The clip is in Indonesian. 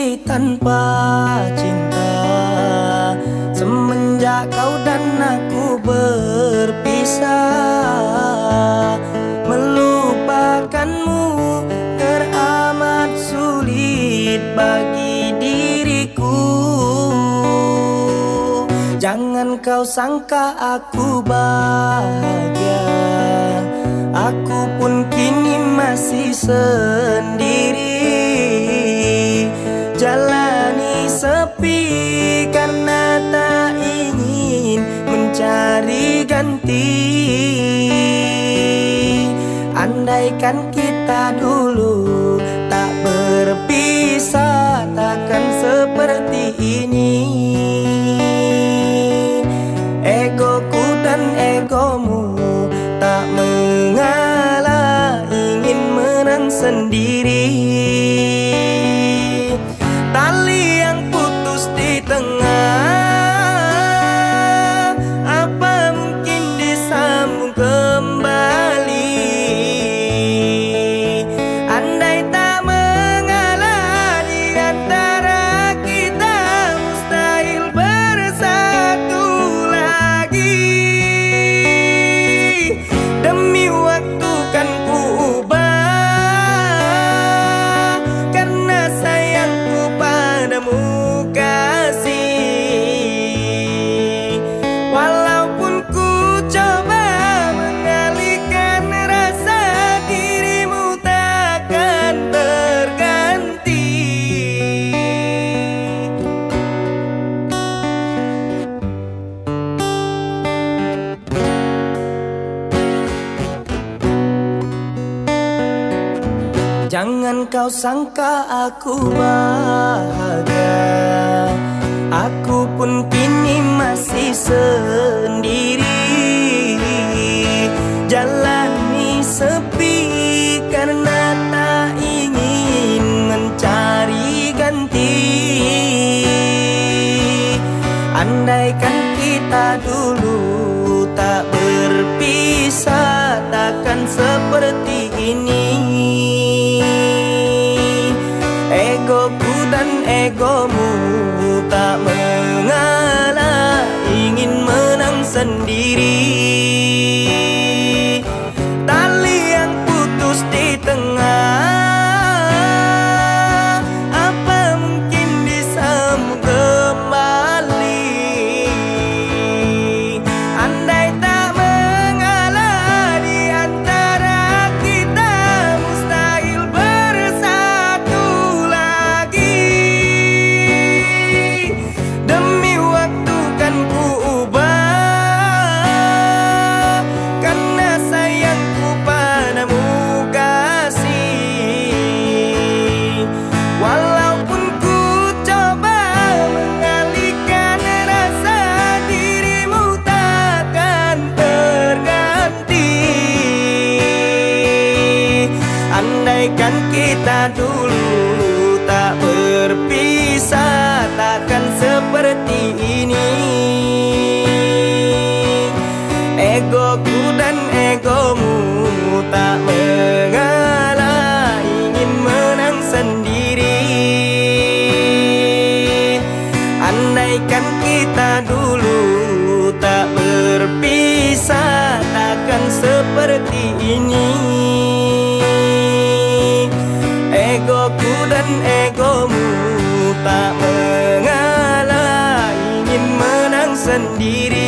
hati tanpa cinta. Semenjak kau dan aku berpisah, melupakanmu teramat sulit bagi diriku. Jangan kau sangka aku bahagia, aku pun kini masih sendiri. Jalani sepi karena tak ingin mencari ganti. Andaikan kita dulu tak berpisah, takkan seperti ini. Egoku dan egomu tak mengalah, ingin menang sendiri. Tali yang putus di tengah, apa mungkin disambung kembali? Andai tak mengalah di antara kita, mustahil bersatu lagi. Demi waktu kan ku ubah, karena sayangku padamu kasih. Walaupun ku coba mengalihkan rasa, dirimu takkan terganti. Jangan kau sangka aku bahagia, aku pun kini masih sendiri. Jalani sepi karena tak ingin mencari ganti. Andaikan kita dulu tak berpisah, takkan seperti ini. Egoku dan egomu tak mengalah, ingin menang sendiri. Tali yang putus di tengah, apa mungkin disambung kembali? Andai tak mengalah di antara kita, mustahil bersatu lagi. Demi waktu kan ku ubah, karena sayangku padamu kasih. Walaupun ku coba mengalihkan rasa, dirimu takkan terganti. Andaikan kita dulu tak berpisah, takkan seperti ini. Egoku dan egomu tak mengalah, ingin menang sendiri. Andaikan kita dulu tak berpisah, takkan seperti ini. Egoku dan egomu tak mengalah, ingin menang sendiri.